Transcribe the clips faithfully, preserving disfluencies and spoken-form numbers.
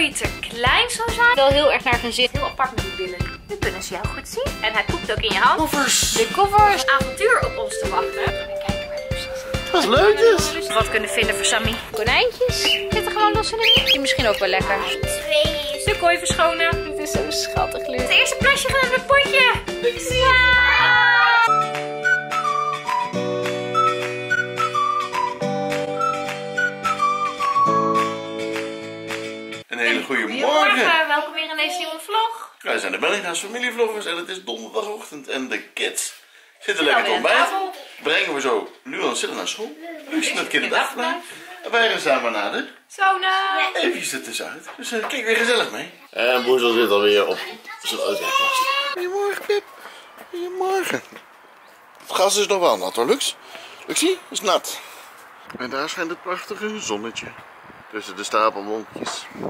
hij te klein zou zijn. Wel heel erg naar zijn zin. Heel apart met die billen. Nu kunnen ze jou goed zien. En hij poept ook in je hand. Koffers. De koffers. Avontuur op ons te wachten. Even kijken waar die zitten. Dat is leuk dus. Wat kunnen vinden voor Sammy. Konijntjes. Zitten gewoon los in de Die misschien ook wel lekker. Twee. De kooi verschonen. Dit is zo schattig leuk. Het eerste plasje gaat naar het potje. Ja! Een hele goede morgen. Goedemorgen, welkom weer in deze nieuwe vlog. Wij zijn de Bellinga's familievloggers en het is donderdagochtend en de kids zitten Nou, lekker te weer aan ontbijten. tafel. Brengen we zo nu al zitten naar school. Lucie met kinderdagverblijf. En wij gaan samen naar de Sauna. eventjes er tussenuit. Dus uh, kijk weer gezellig mee. En Boezel zit alweer op zijn uitwegkast. Goedemorgen Pip. Goedemorgen. Het gas is nog wel nat hoor, Lux. Luxie is nat. En daar schijnt het prachtige zonnetje. Tussen de stapelwolkjes.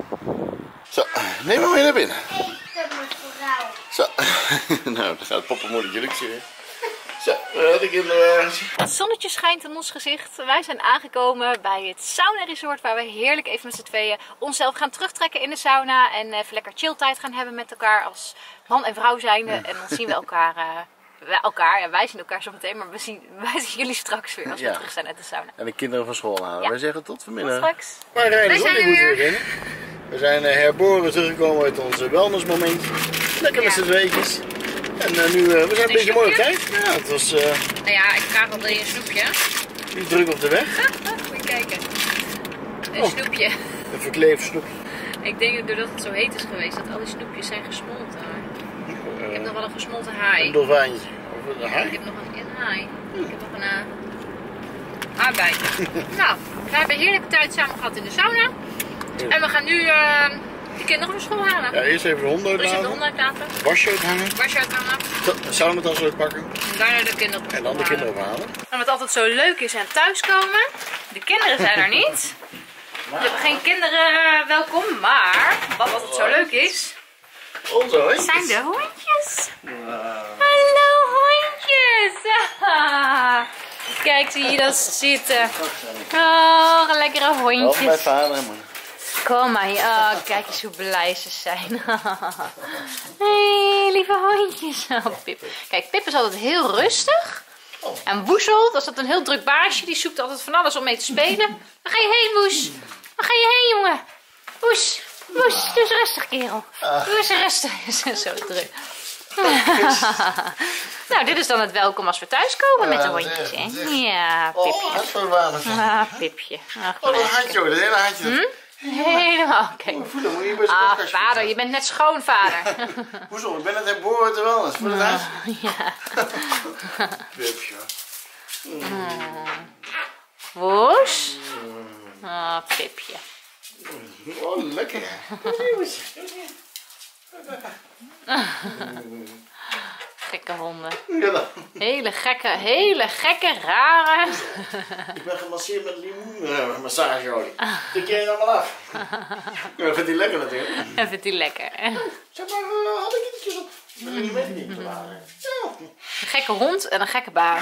Zo, neem hem weer naar binnen. Ik heb mijn vrouw. Zo, nou dan gaat het poppenmoedertje Luxie weer. Zo, daar had ik in de... Het zonnetje schijnt in ons gezicht. Wij zijn aangekomen bij het sauna resort waar we heerlijk even met z'n tweeën onszelf gaan terugtrekken in de sauna. En even lekker chilltijd gaan hebben met elkaar als man en vrouw zijnde. En dan zien we elkaar... Uh, Wij, elkaar, ja, wij zien elkaar zo meteen, maar we zien, wij zien jullie straks weer als we Ja. terug zijn uit de sauna. En de kinderen van school halen. Ja. Wij zeggen tot vanmiddag. Tot straks. Maar Rijn, de Wij zon zijn die er moet weer. weer binnen. We zijn uh, herboren teruggekomen uit ons uh, wellnessmomentje. Lekker met Ja. z'n tweetjes. En uh, nu, uh, we zijn een beetje mooi op snoepje? tijd. Ja, het was uh, Nou ja, ik vraag al een snoepje. niet druk op de weg. Moet je kijken. Een Oh. snoepje. Een verkleefd snoepje. Ik denk dat doordat het zo heet is geweest, dat al die snoepjes zijn gesmolten. Uh, Ik heb nog wel een gesmolten haai. een dolfijntje. Of een Ik haai. heb nog een, een haai. Ik heb nog een uh, haarbijtje. Nou, we hebben heerlijke tijd samen gehad in de sauna. En we gaan nu uh, de kinderen van school halen. Ja, eerst even de honden Dus even de uitlaten. honden uitlaten. Wasje uithangen. Wasje uithangen. Saunatas uitpakken. En daarna de kinderen op En dan de school kinderen halen. ophalen. En wat altijd zo leuk is aan thuiskomen. De kinderen zijn er niet. We hebben geen kinderen uh, welkom. Maar wat altijd zo leuk is, Onze hondjes. zijn de hondjes. Wow. Hallo hondjes. Ah. Kijk, zie je dat zitten. Oh, lekkere Wel bij hondjes. vader en moeder. Kom maar hier. Oh, kijk eens hoe blij ze zijn. Hey, lieve hondjes. Oh, Pip. Kijk, Pip is altijd heel rustig. Oh. En Woezel, dat is dat een heel druk baasje. Die zoekt altijd van alles om mee te spelen. Waar ga je heen, Woes? Waar ga je heen, jongen? Woes, Woes, doe eens rustig, kerel. Doe eens rustig. Ze is zo druk. Nou, dit is dan het welkom als we thuiskomen met de Ja, dat is hondjes, echt, hè? dat is echt. Ja, Oh, Pipje. hartverwarmend. Ah, Pipje. Ach, Oh, dat meisje. handje hoor, dat hele handje. Helemaal, kijk. Oh, voel hem, moet je bij zijn Ah, podcastje vader, doen. je bent net schoonvader. Hoezo? Ik ben het herboren te wellness. Voel het uit? Ja. Pipje. Woes? Ah, Pipje. Oh, lekker. Gekke honden. Ja, dan. Hele gekke, hele gekke, rare. Ik ben gemasseerd met limoen-massageolie. Tik jij allemaal af? Ja, dat vindt hij lekker natuurlijk. Dat vindt hij lekker. Zeg maar, uh, had ik iets op? Ik ben er niet mee niet te waren. Ja. Een gekke hond en een gekke baas.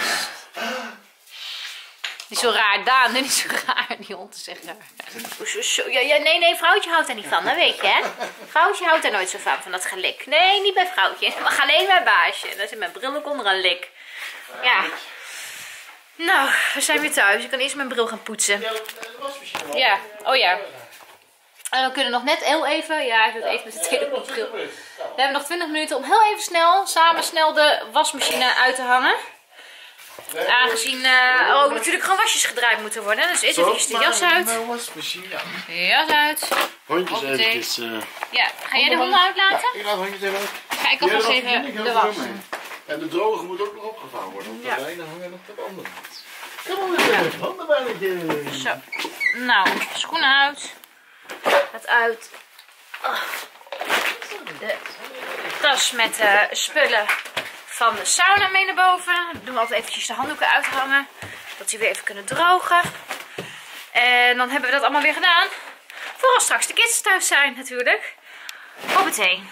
Niet zo raar, Daan, nee, niet zo raar. Die hond is echt raar. Zo, zo, ja, ja, nee, nee, vrouwtje houdt er niet van, dat weet je, hè? Vrouwtje houdt er nooit zo van, van dat gelik. Nee, niet bij vrouwtje. Mag alleen bij baasje. En dan zit mijn bril ook onder een lik. Ja. Nou, we zijn weer thuis. Ik kan eerst mijn bril gaan poetsen. Ja, de wasmachine wel. Ja, oh ja. En we kunnen nog net heel even, ja, ik doe het even met de telefoonbril. We hebben nog twintig minuten om heel even snel, samen snel de wasmachine uit te hangen. Aangezien uh, er ook natuurlijk gewoon wasjes gedraaid moeten worden. Dus eerst even de jas uit. Mijn wasmachine, ja. De jas uit. Hondjes Hoppatee. eventjes. Uh, Ja, ga jij de honden uitlaten? ik laat hondjes even uit. Ga ik alvast Jij even nog de niet, was. mee. En de droge moet ook nog opgevouwen worden. Want Ja. de lijnen hangen nog op de andere kant. Kom maar weer met handenbijnetjes. Zo. Nou, schoenen uit. Het uit. Oh. De tas met uh, spullen van de sauna mee naar boven. Dan doen we altijd eventjes de handdoeken uithangen. Dat die weer even kunnen drogen. En dan hebben we dat allemaal weer gedaan. Voor als straks de kids thuis zijn natuurlijk. Hoppatee.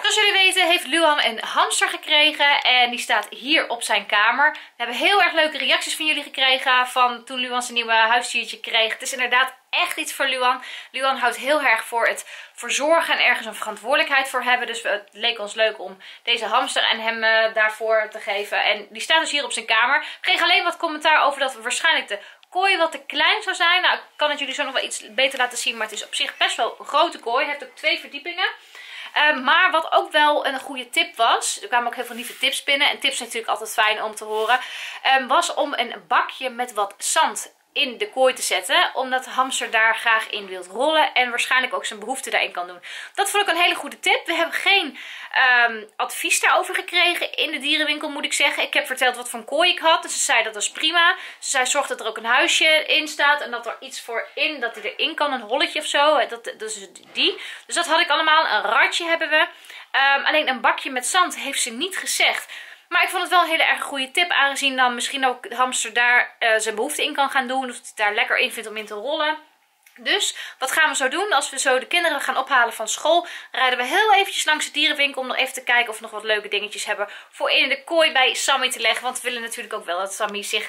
Zoals jullie weten heeft Luan een hamster gekregen en die staat hier op zijn kamer. We hebben heel erg leuke reacties van jullie gekregen van toen Luan zijn nieuwe huisdiertje kreeg. Het is inderdaad echt iets voor Luan. Luan houdt heel erg voor het verzorgen en ergens een verantwoordelijkheid voor hebben. Dus het leek ons leuk om deze hamster en hem uh, daarvoor te geven. En die staat dus hier op zijn kamer. Ik kreeg alleen wat commentaar over dat we waarschijnlijk de kooi wat te klein zou zijn. Nou, ik kan het jullie zo nog wel iets beter laten zien, maar het is op zich best wel een grote kooi. Het heeft ook twee verdiepingen. Uh, maar wat ook wel een goede tip was, er kwamen ook heel veel lieve tips binnen. En tips zijn natuurlijk altijd fijn om te horen. Um, was om een bakje met wat zand in de kooi te zetten. Omdat de hamster daar graag in wilt rollen. En waarschijnlijk ook zijn behoefte daarin kan doen. Dat vond ik een hele goede tip. We hebben geen um, advies daarover gekregen in de dierenwinkel, moet ik zeggen. Ik heb verteld wat voor een kooi ik had. Dus ze zei dat was prima. Ze zei zorg dat er ook een huisje in staat. En dat er iets voor in, dat hij erin kan. Een holletje of zo. Dat, dat is die. Dus dat had ik allemaal. Een ratje hebben we. Um, alleen een bakje met zand heeft ze niet gezegd. Maar ik vond het wel een hele erg goede tip, aangezien dan misschien ook de hamster daar uh, zijn behoefte in kan gaan doen. Of het daar lekker in vindt om in te rollen. Dus wat gaan we zo doen? Als we zo de kinderen gaan ophalen van school, rijden we heel eventjes langs de dierenwinkel om nog even te kijken of we nog wat leuke dingetjes hebben voor in de kooi bij Sammy te leggen. Want we willen natuurlijk ook wel dat Sammy zich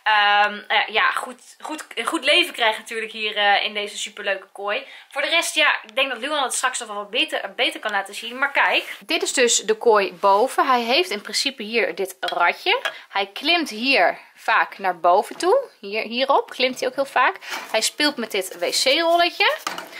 um, uh, ja, goed, goed, een goed leven krijgt natuurlijk hier uh, in deze superleuke kooi. Voor de rest, ja, ik denk dat Luan het straks nog wel wat beter, beter kan laten zien. Maar kijk, dit is dus de kooi boven. Hij heeft in principe hier dit ratje. Hij klimt hier vaak naar boven toe. Hier, hierop klimt hij ook heel vaak. Hij speelt met dit wc-rolletje.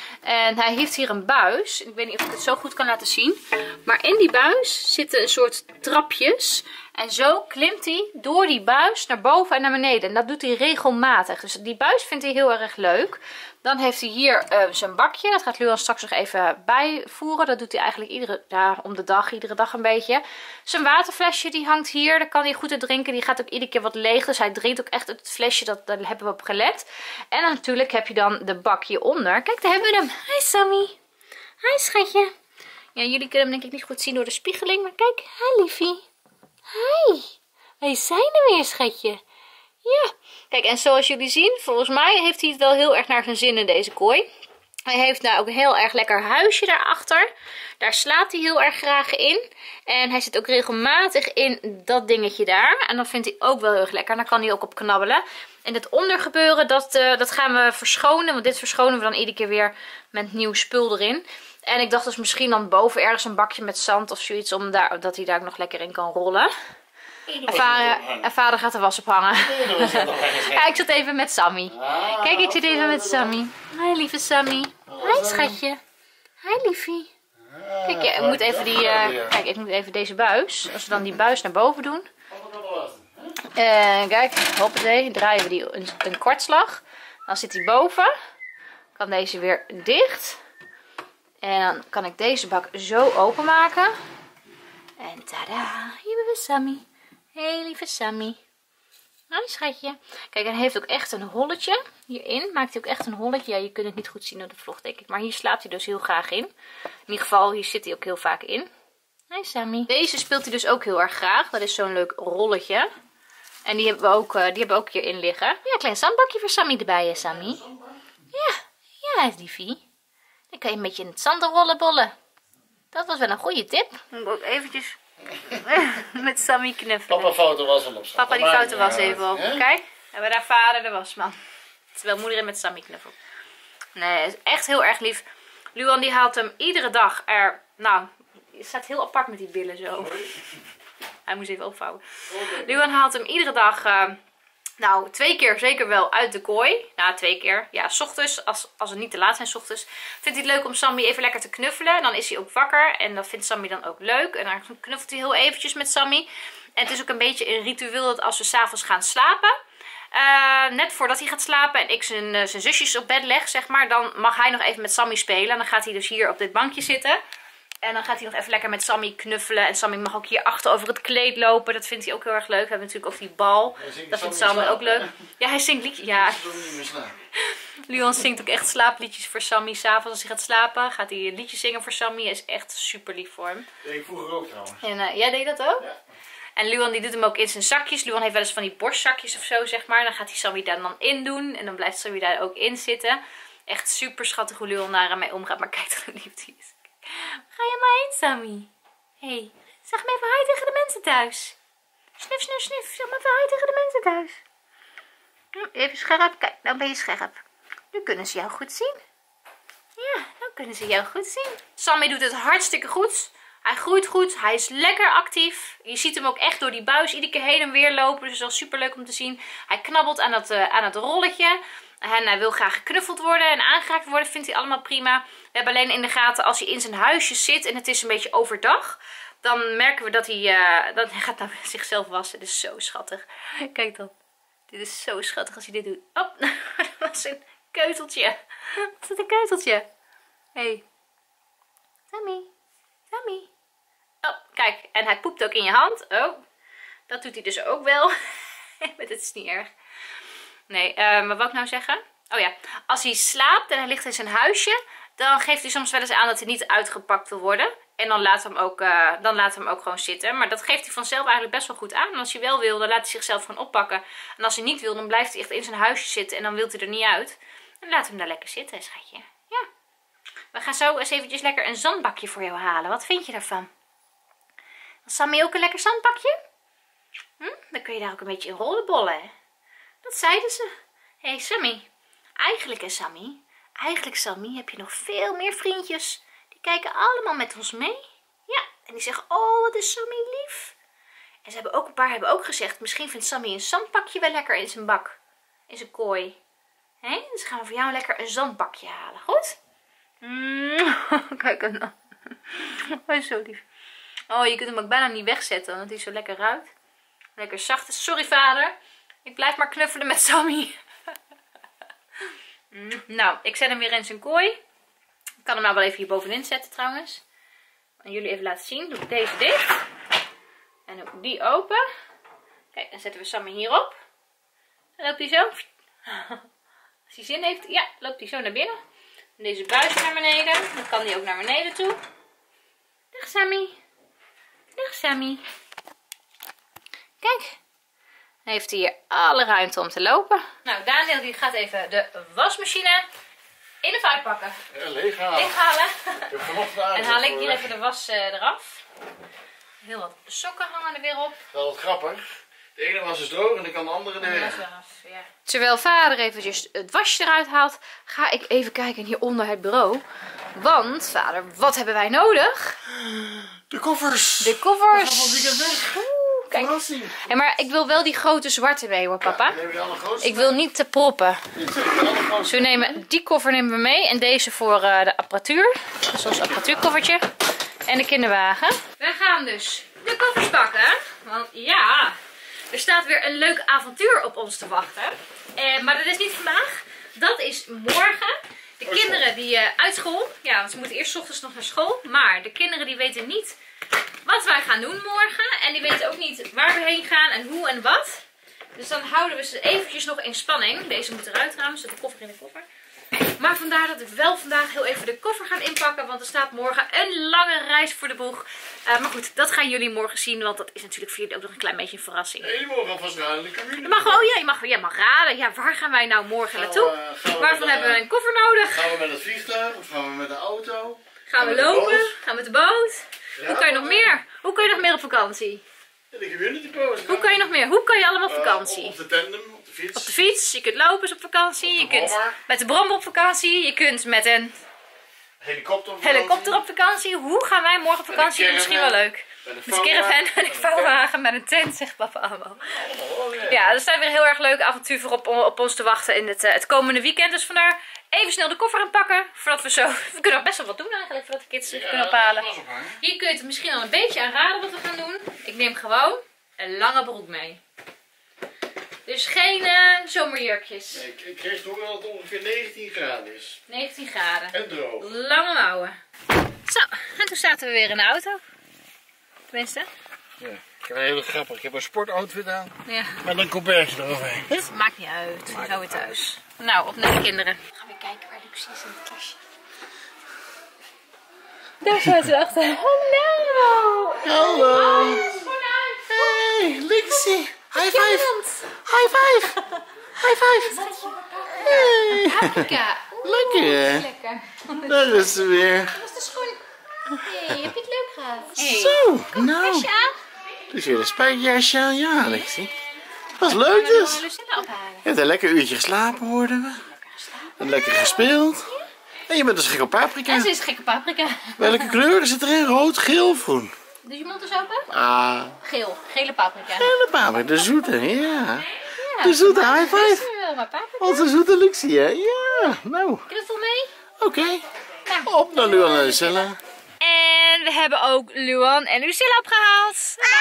En hij heeft hier een buis. Ik weet niet of ik het zo goed kan laten zien. Maar in die buis zitten een soort trapjes. En zo klimt hij door die buis naar boven en naar beneden. En dat doet hij regelmatig. Dus die buis vindt hij heel erg leuk. Dan heeft hij hier uh, zijn bakje. Dat gaat Luan straks nog even bijvoeren. Dat doet hij eigenlijk iedere, ja, om de dag, iedere dag een beetje. Zijn waterflesje die hangt hier. Daar kan hij goed uit drinken. Die gaat ook iedere keer wat leeg. Dus hij drinkt ook echt uit het flesje. Dat, daar hebben we op gelet. En natuurlijk heb je dan de bakje onder. Kijk, daar hebben we hem. Hi Sammy. Hi schatje. Ja, jullie kunnen hem denk ik niet goed zien door de spiegeling. Maar kijk, hi liefie. Hi. Wij zijn er weer schatje. Ja, kijk, en zoals jullie zien, volgens mij heeft hij het wel heel erg naar zijn zin in deze kooi. Hij heeft nou ook een heel erg lekker huisje daarachter. Daar slaapt hij heel erg graag in. En hij zit ook regelmatig in dat dingetje daar. En dat vindt hij ook wel heel erg lekker. Daar kan hij ook op knabbelen. En het ondergebeuren, dat, uh, dat gaan we verschonen. Want dit verschonen we dan iedere keer weer met nieuw spul erin. En ik dacht dus misschien dan boven ergens een bakje met zand of zoiets. Om daar, dat hij daar ook nog lekker in kan rollen. En vader, en vader gaat de was ophangen. Ja, ik zit even met Sammy. Kijk, ik zit even met Sammy. Hi lieve Sammy. Hi schatje. Hi liefie. Kijk, ja, ik moet even die, uh, kijk, ik moet even deze buis. Als we dan die buis naar boven doen. En kijk, hoppatee, draaien we die een, een kwartslag. Dan zit hij boven. Kan deze weer dicht. En dan kan ik deze bak zo openmaken. En tada, hier hebben we Sammy. Hey lieve Sammy. Hoi schatje. Kijk, en hij heeft ook echt een holletje. Hierin maakt hij ook echt een holletje. Ja, je kunt het niet goed zien door de vlog, denk ik. Maar hier slaapt hij dus heel graag in. In ieder geval, hier zit hij ook heel vaak in. Hi Sammy. Deze speelt hij dus ook heel erg graag. Dat is zo'n leuk rolletje. En die hebben we ook, uh, die hebben we ook hierin liggen. Ja, een klein zandbakje voor Sammy erbij, hè Sammy? Ja, ja liefie. Dan kan je een beetje in het zand rollen bollen. Dat was wel een goede tip. Ik ook eventjes met Sammy knuffelen. Papa foto was wel op. Papa die foto was even op. Ja? Kijk, en we daar vader de wasman. Terwijl moeder hem met Sammy knuffelt. Nee, het is echt heel erg lief. Luan die haalt hem iedere dag er... Nou, je staat heel apart met die billen zo. Hij moest even opvouwen. Luan haalt hem iedere dag... Uh, Nou, twee keer zeker wel uit de kooi. Nou, twee keer. Ja, 's ochtends, als, als het niet te laat zijn 's ochtends, vindt hij het leuk om Sammy even lekker te knuffelen. Dan is hij ook wakker en dat vindt Sammy dan ook leuk. En dan knuffelt hij heel eventjes met Sammy. En het is ook een beetje een ritueel dat als we 's avonds gaan slapen, uh, net voordat hij gaat slapen en ik zijn, uh, zijn zusjes op bed leg, zeg maar, dan mag hij nog even met Sammy spelen. En dan gaat hij dus hier op dit bankje zitten. En dan gaat hij nog even lekker met Sammy knuffelen. En Sammy mag ook hier achter over het kleed lopen. Dat vindt hij ook heel erg leuk. We hebben natuurlijk ook die bal. Dat vindt Sammy ook leuk. Ja, hij zingt liedjes. Ja. Luan zingt ook echt slaapliedjes voor Sammy. S'avonds als hij gaat slapen gaat hij liedjes zingen voor Sammy. Hij is echt super lief voor hem. Dat deed ik vroeger ook trouwens. En uh, jij deed dat ook? Ja. En Luan die doet hem ook in zijn zakjes. Luan heeft wel eens van die borstzakjes of zo, zeg maar. Dan gaat hij Sammy daar dan in doen. En dan blijft Sammy daar ook in zitten. Echt super schattig hoe Luan daar mee omgaat. Maar kijk hoe lief die is. Ga je maar heen, Sammy? Hé, hey, zeg maar even hi tegen de mensen thuis. Snif, snif, snif. Zeg maar even hi tegen de mensen thuis. Even scherp. Kijk, nou ben je scherp. Nu kunnen ze jou goed zien. Ja, nou kunnen ze jou goed zien. Sammy doet het hartstikke goed. Hij groeit goed. Hij is lekker actief. Je ziet hem ook echt door die buis iedere keer heen en weer lopen. Dus dat is wel super leuk om te zien. Hij knabbelt aan het, uh, aan het rolletje. En hij wil graag geknuffeld worden en aangeraakt worden. Vindt hij allemaal prima. We hebben alleen in de gaten als hij in zijn huisje zit en het is een beetje overdag. Dan merken we dat hij, uh, dat hij gaat nou zichzelf wassen. Dat is zo schattig. Kijk dan. Dit is zo schattig als hij dit doet. Oh, dat was een keuteltje. Wat is dat een keuteltje? Hé. Hey. Sammy. Sammy. Oh, kijk. En hij poept ook in je hand. Oh. Dat doet hij dus ook wel. Met het is niet erg. Nee, uh, maar wat wil ik nou zeggen? Oh ja. Als hij slaapt en hij ligt in zijn huisje. Dan geeft hij soms wel eens aan dat hij niet uitgepakt wil worden. En dan laat hem ook, uh, dan laat hem ook gewoon zitten. Maar dat geeft hij vanzelf eigenlijk best wel goed aan. En als hij wel wil, dan laat hij zichzelf gewoon oppakken. En als hij niet wil, dan blijft hij echt in zijn huisje zitten. En dan wil hij er niet uit. En laat hem daar lekker zitten, schatje. Ja. We gaan zo eens eventjes lekker een zandbakje voor jou halen. Wat vind je daarvan? Wil Sammy ook een lekker zandbakje? Hm? Dan kun je daar ook een beetje in rollenbollen. Dat zeiden ze. Hé hey, Sammy. Eigenlijk hè Sammy. Eigenlijk Sammy heb je nog veel meer vriendjes. Die kijken allemaal met ons mee. Ja. En die zeggen, oh wat is Sammy lief. En ze hebben ook een paar hebben ook gezegd. Misschien vindt Sammy een zandbakje wel lekker in zijn bak. In zijn kooi. Hé? Dus gaan we voor jou lekker een zandbakje halen. Goed? Mm, kijk hem dan. Hij is zo lief. Oh, je kunt hem ook bijna niet wegzetten. Want hij zo lekker ruikt. Lekker zacht. Sorry vader. Ik blijf maar knuffelen met Sammy. mm, nou, ik zet hem weer in zijn kooi. Ik kan hem nou wel even hier bovenin zetten trouwens. En jullie even laten zien. Doe ik deze dicht. En doe ik die open. Kijk, dan zetten we Sammy hierop. En loopt hij zo. Als hij zin heeft, ja, loopt hij zo naar binnen. En deze buis naar beneden. Dan kan hij ook naar beneden toe. Dag Sammy. Dag Sammy. Kijk. Dan heeft hij hier alle ruimte om te lopen. Nou, Daniel die gaat even de wasmachine in de vuil pakken. Ja, leeghalen. Leeghalen. En En haal ik hier even de was uh, eraf. Heel wat sokken hangen er weer op. Dat is wat grappig. De ene was dus droog en dan kan de andere er weer. Ja. Terwijl vader eventjes het wasje eruit haalt, ga ik even kijken hier onder het bureau. Want vader, wat hebben wij nodig? De koffers. De koffers. We gaan van het weekend weg. Oeh, kijk. Hey, maar ik wil wel die grote zwarte mee hoor papa. Ja, de allergrootste. Ik wil niet te proppen. De Dus we nemen die koffer nemen we mee en deze voor uh, de apparatuur. Dus ons apparatuurkoffertje. En de kinderwagen. We gaan dus de koffers pakken. Want ja, er staat weer een leuk avontuur op ons te wachten. Eh, maar dat is niet vandaag. Dat is morgen. De kinderen die uh, uit school. Ja, want ze moeten eerst 's ochtends nog naar school. Maar de kinderen die weten niet wat wij gaan doen morgen. En die weten ook niet waar we heen gaan en hoe en wat. Dus dan houden we ze eventjes nog in spanning. Deze moet eruit trouwens. Zet de koffer in de koffer. Maar vandaar dat ik wel vandaag heel even de koffer ga inpakken. Want er staat morgen een lange reis voor de boeg. Uh, maar goed, dat gaan jullie morgen zien. Want dat is natuurlijk voor jullie ook nog een klein beetje een verrassing. Nee, je mag alvast raden in de cabine. Je mag, oh ja, je mag, je mag raden. Ja, waar gaan wij nou morgen naartoe? We, uh, Waarvan we, hebben we een koffer nodig? Gaan we met het vliegtuig of gaan we met de auto? Gaan we met lopen? de boot? Gaan we met de boot? Ja, Hoe kan je nog meer? Hoe kan je nog meer op vakantie? Ja, de community post. Hoe kan je nog meer? Hoe kan je allemaal op Uh, vakantie? op de tandem, op de fiets. Op de fiets, je kunt lopen op vakantie, je kunt brommer. met de brommer op vakantie, je kunt met een Helikopter op vakantie. helikopter op vakantie. Hoe gaan wij morgen op Met vakantie? een Misschien wel caravan. leuk. Met een Met een caravan, met een vouwwagen, met een tent, zegt papa allemaal. Ja, er staat weer een heel erg leuk avontuur voor op, op ons te wachten in het, uh, het komende weekend. Dus vandaar even snel de koffer aanpakken. Voordat we zo... We kunnen nog best wel wat doen eigenlijk, voordat de kids zich Ja, kunnen ophalen. dat was ophangen. Hier kun je het misschien al een beetje aan raden wat we gaan doen. Ik neem gewoon een lange broek mee. Dus geen uh, zomerjurkjes. Nee, ik, ik kreeg toch wel dat het ongeveer negentien graden is. negentien graden. En droog. Lange mouwen. Zo, en toen zaten we weer in de auto. Tenminste. Ja, ik heb een hele grappig. Ik heb een sportoutfit aan. Ja. Met een coubertje eroverheen. Het maakt niet uit. We zijn weer thuis. Nou, op naar de kinderen. We gaan weer kijken waar Lucie is in het klasje. Daar staat ze achter. Hallo! Hallo! Vooruit! Hey, Lucie! High five! Iemand! High five! High five! Hey! Afrika! Lekker hè? Lekker. Daar is ze weer. Dat was de schoen. Hey, heb je het leuk gehad? Hey. Zo, nou. Jasje aan? Het is weer een spijkerjasje aan. Ja, Alexie. Was leuk dus. We Lucilla ophalen. Je hebt een lekker uurtje geslapen, hoorden we. En lekker gespeeld. En je bent dus gek op paprika. En ze is gekke paprika. Welke kleuren zit erin? Rood, geel of groen? Doe je mond eens open? Ah, Geel. Gele paprika. gele paprika. De zoete, ja. De zoete high Dat five. is nu wel maar paprika. Onze zoete Luxie, hè? Ja, nou. Kun je het vol mee? Oké. Okay. Op naar Luan en Lucilla. En we hebben ook Luan en Lucilla opgehaald.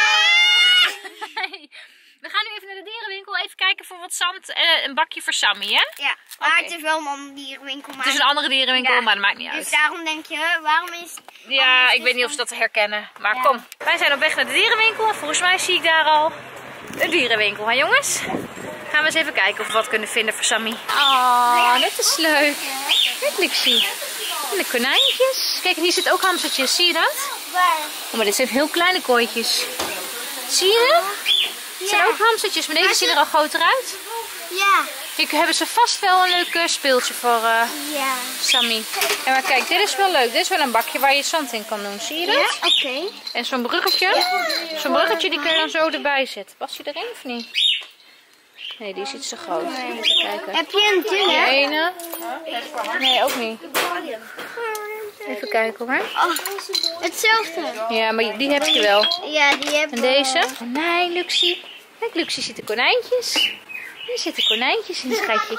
We gaan nu even naar de dierenwinkel. Even kijken voor wat zand. Uh, een bakje voor Sammy, hè? Ja, maar Okay. het is wel een andere dierenwinkel. Maar... Het is een andere dierenwinkel, Ja. maar dat maakt niet Dus uit. daarom denk je, hè, waarom is... Ja, anders ik weet is niet of ze dan- dat herkennen. Maar Ja. kom, wij zijn op weg naar de dierenwinkel. En volgens mij zie ik daar al een dierenwinkel, hè jongens? Gaan we eens even kijken of we wat kunnen vinden voor Sammy. Oh, dat is leuk. Kijk, Lixie. En de konijntjes. Kijk, en hier zitten ook hamstertjes. Zie je dat? Waar? Oh, maar dit zijn heel kleine kooitjes. Zie je dat? Het zijn Ja. ook hamstertjes, maar deze zien er al groter uit. Ja. Hier hebben ze vast wel een leuk uh, speeltje voor uh, Ja. Sammy. En maar kijk, dit is wel leuk. Dit is wel een bakje waar je zand in kan doen. Zie je dat? Ja, oké. En zo'n bruggetje. Zo'n bruggetje die kun je dan zo erbij zetten. Past die erin of niet? Nee, die is iets te groot. Even kijken. Heb je een Die dunne? ene. Nee, ook niet. Even kijken hoor. Oh, hetzelfde. Ja, maar die heb je wel. Ja, die heb En deze? Nee, Luxie. Kijk, Luxie zitten konijntjes. Hier zitten konijntjes in, schatje.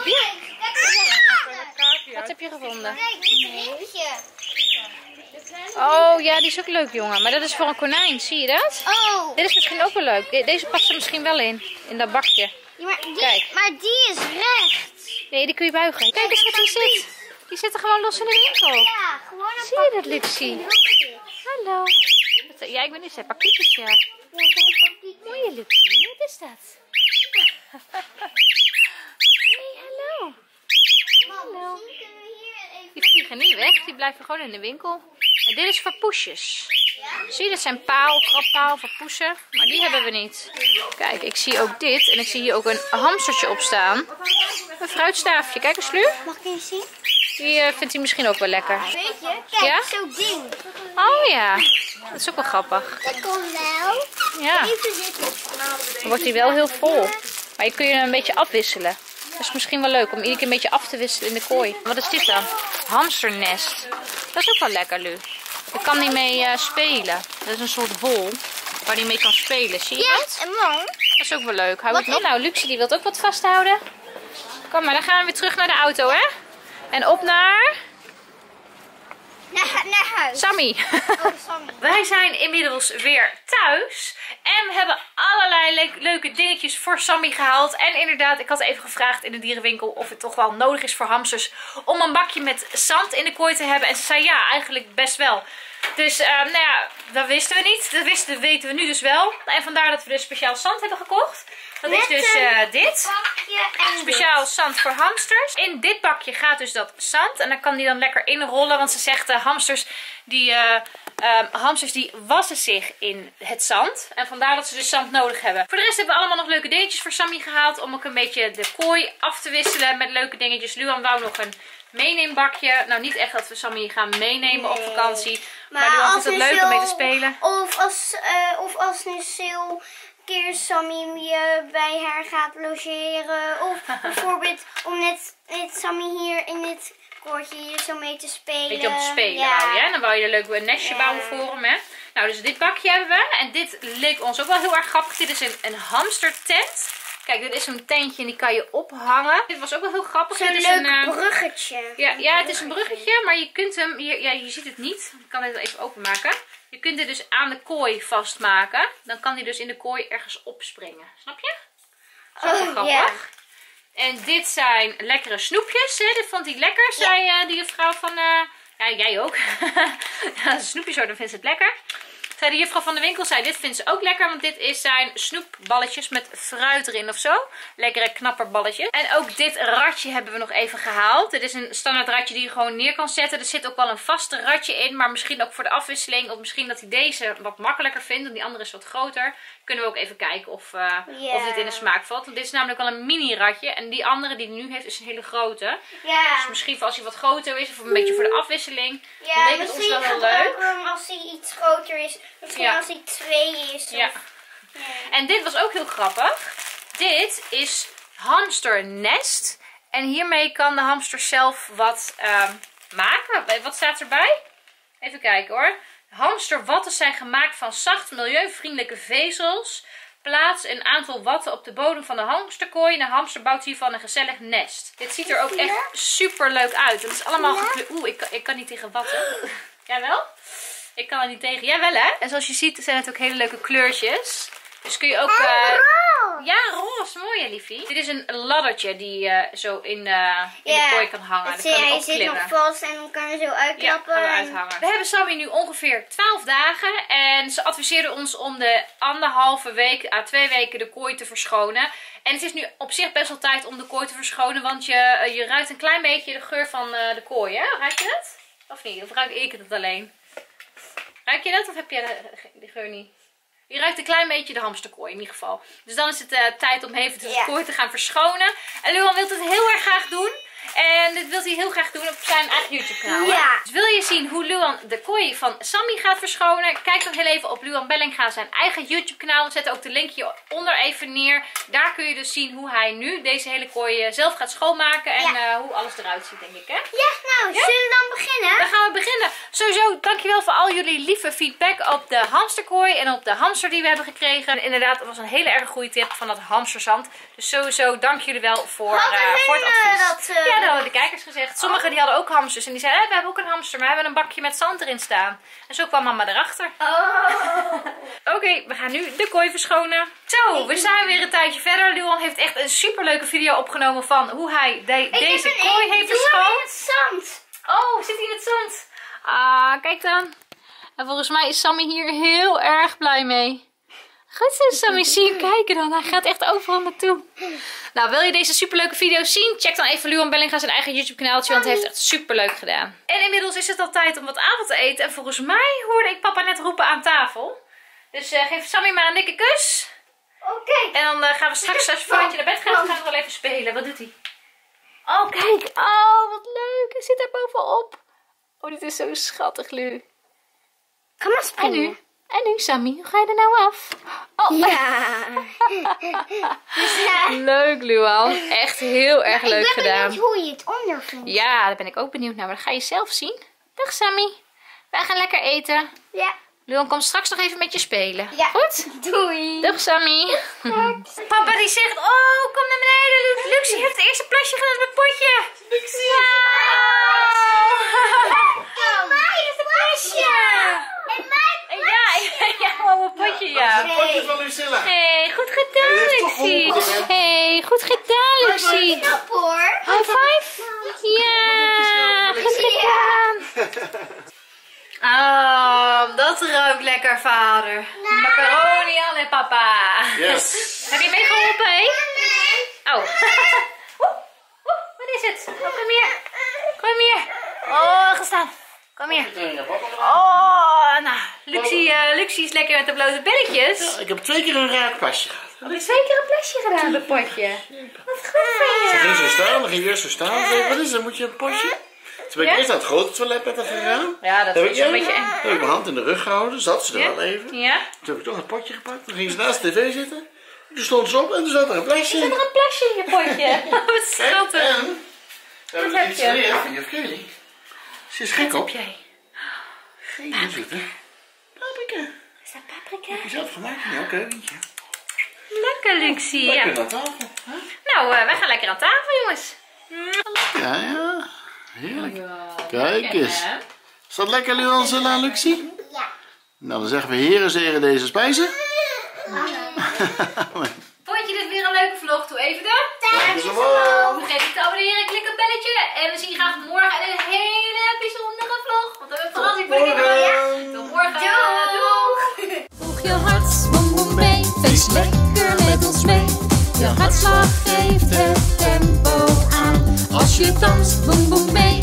Wat heb je gevonden? Oh ja, die is ook leuk, jongen. Maar dat is voor een konijn, zie je dat? Oh, Dit is misschien ook wel leuk. De- Deze past er misschien wel in. In dat bakje. ja, maar, die, Kijk. maar die is recht. Nee, die kun je buigen. Kijk eens wat die zit. Die zitten gewoon los in de winkel. Ja, gewoon een Zie je dat, Luxie? Hallo. Wat- Ja, ik ben nu zijn pakketjes, ja. Mooie Luxie, wat is dat? Hey, hallo. Hallo. Die vliegen niet weg, die blijven gewoon in de winkel. En dit is voor poesjes. Zie je, dat zijn paal, grappaal voor poesen. Maar die hebben we niet. Kijk, ik zie ook dit. En ik zie hier ook een hamstertje op staan. Een fruitstaafje. Kijk eens, Lu. Mag ik eens zien? Die uh, vindt hij misschien ook wel lekker. Weet je? Kijk, Ja? zo'n ding. Oh ja, dat is ook wel grappig. Dat komt wel. Ja, Even zitten. dan wordt hij wel heel vol. Maar je kun je hem een beetje afwisselen. Dat is misschien wel leuk om iedere keer een beetje af te wisselen in de kooi. Wat is dit dan? Hamsternest. Dat is ook wel lekker, Lu. Je kan die mee uh, spelen. Dat is een soort bol waar die mee kan spelen. Zie je Ja, dat? en man. Dat is ook wel leuk. Hou Wat ik nog? Nou, Luxie die wil ook wat vasthouden. Kom maar, dan gaan we weer terug naar de auto, hè? En op naar Naar, naar huis. Sammy. Oh, Sammy. Wij zijn inmiddels weer thuis. En we hebben allerlei le leuke dingetjes voor Sammy gehaald. En inderdaad, ik had even gevraagd in de dierenwinkel of het toch wel nodig is voor hamsters om een bakje met zand in de kooi te hebben. En ze zei ja, eigenlijk best wel. Dus uh, nou ja, dat wisten we niet. Dat wisten, weten we nu dus wel. En vandaar dat we dus speciaal zand hebben gekocht. Dat is dus uh, dit. Bakje en Speciaal zand voor hamsters. In dit bakje gaat dus dat zand. En dan kan die dan lekker inrollen. Want ze zegt uh, hamsters die, uh, uh, hamsters die wassen zich in het zand. En vandaar dat ze dus zand nodig hebben. Voor de rest hebben we allemaal nog leuke dingetjes voor Sammy gehaald. Om ook een beetje de kooi af te wisselen met leuke dingetjes. Luan wou nog een meeneembakje. Nou, niet echt dat we Sammy gaan meenemen op vakantie. Maar, maar Luan vindt het leuk om mee te spelen. Of als, uh, of als Lucille keer Sammy uh, bij haar gaat logeren. Of bijvoorbeeld om net, net Sammy hier in dit koortje hier zo mee te spelen. Beetje om te spelen ja. wou je, hè? Dan wou je een leuk nestje Ja. bouwen voor hem, hè? Nou, dus dit bakje hebben we. En dit leek ons ook wel heel erg grappig. Dit is een, een hamstertent. Kijk, dit is een tentje en die kan je ophangen. Dit was ook wel heel grappig. Zo'n Dit is leuk een, uh, bruggetje. ja, ja, het is een bruggetje, maar je kunt hem... Je, ja, je ziet het niet. Ik kan dit wel even openmaken. Je kunt dit dus aan de kooi vastmaken. Dan kan hij dus in de kooi ergens opspringen. Snap je? Dat is ook wel Oh, grappig. En dit zijn lekkere snoepjes. Hè? Dit vond hij lekker, zei uh, die juffrouw van... Uh, ja, jij ook. Ja, snoepjes hoor, dan vindt ze het lekker. Zei de juffrouw van de winkel, zei dit vindt ze ook lekker. Want dit is zijn snoepballetjes met fruit erin of zo. Lekkere knapperballetjes. En ook dit ratje hebben we nog even gehaald. Dit is een standaard ratje die je gewoon neer kan zetten. Er zit ook wel een vaste ratje in. Maar misschien ook voor de afwisseling. Of misschien dat hij deze wat makkelijker vindt. Want die andere is wat groter. Kunnen we ook even kijken of, uh, Yeah. of dit in de smaak valt. Want dit is namelijk wel een mini ratje. En die andere die hij nu heeft is een hele grote. Ja. Dus misschien als hij wat groter is. Of een beetje voor de afwisseling. Ja, dan leek het ons misschien wel heel gebruiken leuk. we hem als hij iets groter is. Misschien Ja. als hij twee is. Ja. Of, nee. En dit was ook heel grappig. Dit is hamsternest. En hiermee kan de hamster zelf wat uh, maken. Wat staat erbij? Even kijken hoor. Hamsterwatten zijn gemaakt van zacht milieuvriendelijke vezels. Plaats een aantal watten op de bodem van de hamsterkooi. En de hamster bouwt hiervan een gezellig nest. Dit ziet er ook echt super leuk uit. Het is allemaal gekleurd. Oeh, ik, ik kan niet tegen watten. Jawel? Ik kan er niet tegen. Jawel hè? En zoals je ziet zijn het ook hele leuke kleurtjes. Dus kun je ook... Uh, ja, roze. Mooi hè, liefie. Dit is een laddertje die je uh, zo in, uh, in ja, de kooi kan hangen. Het, Dan kan je hij zit nog vast en dan kan je zo uitklappen. Ja, gaan we uithangen. We hebben Sammy nu ongeveer twaalf dagen. En ze adviseerden ons om de anderhalve week à twee weken de kooi te verschonen. En het is nu op zich best wel tijd om de kooi te verschonen. Want je, uh, je ruikt een klein beetje de geur van uh, de kooi, hè? Ruik je het? Of niet? Of ruik ik het alleen? Ruik je dat of heb je de, de geur niet? Je ruikt een klein beetje de hamsterkooi in ieder geval. Dus dan is het uh, tijd om even de Ja. kooi te gaan verschonen. En Luan wil het heel erg graag doen. En dit wil hij heel graag doen op zijn eigen YouTube kanaal. Ja. Dus wil je zien hoe Luan de kooi van Sammy gaat verschonen? Kijk dan heel even op Luan Bellinga zijn eigen YouTube kanaal. We zetten ook de linkje onder even neer. Daar kun je dus zien hoe hij nu deze hele kooi zelf gaat schoonmaken. En Ja. uh, hoe alles eruit ziet, denk ik, hè? Ja, nou, Ja? zullen we dan beginnen? Dan gaan we beginnen. Sowieso, dankjewel voor al jullie lieve feedback op de hamsterkooi en op de hamster die we hebben gekregen. En inderdaad, het was een hele erg goede tip van dat hamsterzand. Dus sowieso, dank jullie wel voor, Hadden uh, voor het hun, advies. uh, dat, uh, Ja, dat hadden de kijkers gezegd. Sommigen die hadden ook hamsters en die zeiden, eh, we hebben ook een hamster, maar we hebben een bakje met zand erin staan. En zo kwam mama erachter. Oh. Oké, okay, we gaan nu de kooi verschonen. Zo, we zijn weer een tijdje verder. Luan heeft echt een superleuke video opgenomen van hoe hij de, Ik deze heb een kooi een- heeft doe hem verschoond. in het zand. Oh, zit hij in het zand? Ah, kijk dan. En volgens mij is Sammy hier heel erg blij mee. Goed zo, Sammy. Zie je kijken dan. Hij gaat echt overal naartoe. Nou, wil je deze superleuke video's zien? Check dan even Luan Bellinga zijn eigen YouTube kanaaltje. Want hij heeft echt superleuk gedaan. En inmiddels is het al tijd om wat avond te eten. En volgens mij hoorde ik papa net roepen aan tafel. Dus uh, geef Sammy maar een dikke kus. Oké. Okay. En dan uh, gaan we straks als je voordat naar bed gaat, gaan we wel even spelen. Wat doet hij? Oh, kijk. Oh, wat leuk. Hij zit daar bovenop. Oh, dit is zo schattig, Lu. Ga maar En springen. nu? En nu, Sammy? Hoe ga je er nou af? Oh. Ja. Dus, uh, Leuk, Luan. Echt heel erg leuk ik ben gedaan. benieuwd hoe je het ondervindt. Ja, daar ben ik ook benieuwd naar. Maar dat ga je zelf zien. Dag, Sammy. Wij gaan lekker eten. Ja. Luan komt straks nog even met je spelen. Ja. Goed? Doei. Dag, Sammy. Papa die zegt, oh, kom naar beneden. Lu- Luxie heeft het eerste plasje gedaan met het potje. Luxie. En mij is het plasje. En mijn Ja, ja, ja, oh, een potje, ja. Dat is een potje van Lucilla. Hé, hey, goed gedaan, Hij heeft toch Luxie. geholpen, Hé, hey, goed gedaan, Luxie. knap hoor. High five. Ja, goed gedaan. Oh, dat ruikt lekker, vader. Macaroni alle papa. Yes. Heb je meegeholpen, hé? Oh. Oeh, oeh, wat is het? Oh, kom hier. Kom hier. Oh, gestaan. Kom hier. Oh, nou, Luxie, uh, Luxie is lekker met de blote belletjes. Ik heb twee keer een raak pasje gehad. Heb je twee keer een plasje gedaan met het potje? Wat goed van Ze je. ging zo staan, dan ging je eerst zo staan. Dan zei ik, wat is dat? Moet je een potje? Toen ben ik Ja? eerst naar het grote toilet met haar gegaan. Ja, dat Heb is ik, een beetje eng. heb ik mijn hand in de rug gehouden, zat ze er Ja? wel even. Ja? Toen heb ik toch een potje gepakt. Toen ging ze naast de tv zitten. Toen stond ze op en toen zat er een plasje Zit in. er een plasje in je potje? Wat Kijk, schattig. en we hebben heb iets je? geleerd van juf Kelly. Ze is gek Wat op. heb jij? Geen is het, hè? Paprika. Is dat paprika? Heb je zelf gemaakt in jouw keukentje. Lekker, Luxie. Lekker Ja. aan tafel. Hè? Nou, uh, wij gaan lekker aan tafel, jongens. Ja, ja. Heerlijk. Ja. Kijk eens. hè? Is dat lekker, Luansella en Luxie? Ja. Nou, dan zeggen we heren zegen deze spijzen. Vond je dit weer een leuke vlog? Doe even de Duimpjes omhoog. Vergeet niet te abonneren, klik op het belletje. En we zien je graag morgen in een hele bijzondere vlog. Want we hebben een verrassing voor jullie. Tot morgen. Doeg! Volg je hart, boem boem mee, feest lekker met ons mee. Je hartslag geeft het tempo aan. Als je danst, boem boem mee.